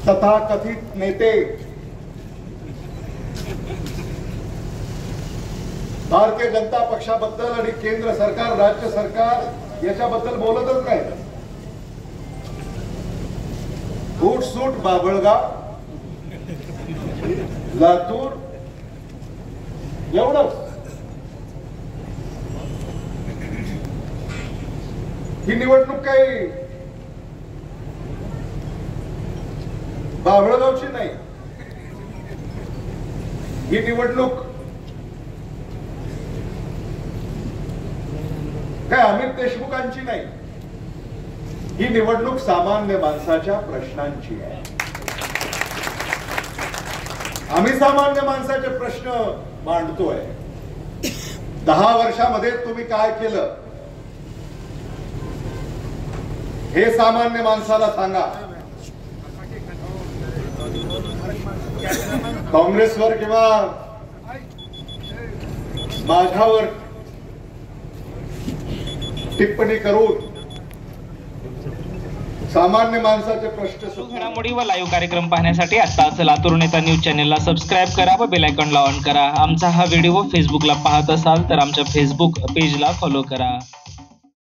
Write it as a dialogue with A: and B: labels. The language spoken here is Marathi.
A: तथाकथित नेते भारतीय जनता पक्षाबद्दल आणि केंद्र सरकार राज्य सरकार याच्याबद्दल बोलतच नाही. उठसूट बाभळगाव लातूर एवढंच. ही निवडणूक काही बाभळगावची नाही. ही निवडणूक काय अमित देशमुखांची नाही. ही निवडणूक सामान्य माणसाच्या प्रश्नांची आहे. आम्ही सामान्य माणसाचे प्रश्न मांडतोय. 10 वर्षामध्ये तुम्ही काय केलं हे सामान्य माणसाला सांगा. काँग्रेसवर किंवा माझ्यावर टिप्पणी करून सामान्य माणसाचे प्रश्न
B: घडामोडी व लाईव्ह कार्यक्रम पाहण्यासाठी आताच लातूर नेता न्यूज चॅनेलला सबस्क्राईब करा व बेल आयकॉनला ऑन करा. आमचा हा व्हिडिओ फेसबुकला पाहत असाल तर आमच्या फेसबुक पेजला फॉलो करा.